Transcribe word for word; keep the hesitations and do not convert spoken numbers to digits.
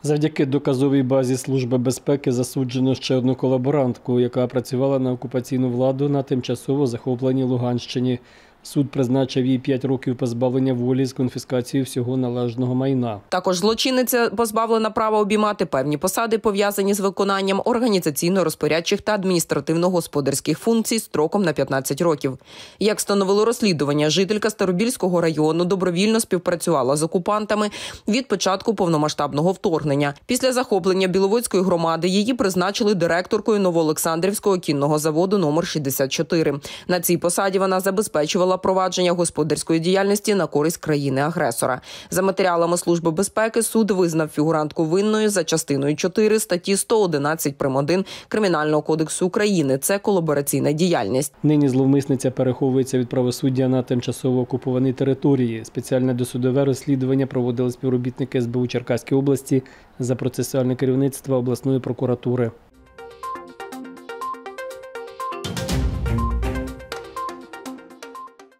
Завдяки доказовій базі Служби безпеки засуджено ще одну колаборантку, яка працювала на окупаційну владу на тимчасово захопленій Луганщині. Суд призначив їй п'ять років позбавлення волі з конфіскацією всього належного майна. Також злочинниця позбавлена права обіймати певні посади, пов'язані з виконанням організаційно-розпорядчих та адміністративно-господарських функцій строком на п'ятнадцять років. Як встановило розслідування, жителька Старобільського району добровільно співпрацювала з окупантами від початку повномасштабного вторгнення. Після захоплення Біловодської громади її призначили директоркою Новоолександрівського кінного заводу номер шістдесят чотири. На цій посаді вона забезпечувала провадження господарської діяльності на користь країни-агресора. За матеріалами Служби безпеки суд визнав фігурантку винною за частиною чотири статті сто одинадцять прим. один Кримінального кодексу України. Це колабораційна діяльність. Нині зловмисниця переховується від правосуддя на тимчасово окупованій території. Спеціальне досудове розслідування проводили співробітники ес бе у Черкаській області за процесуальне керівництво обласної прокуратури.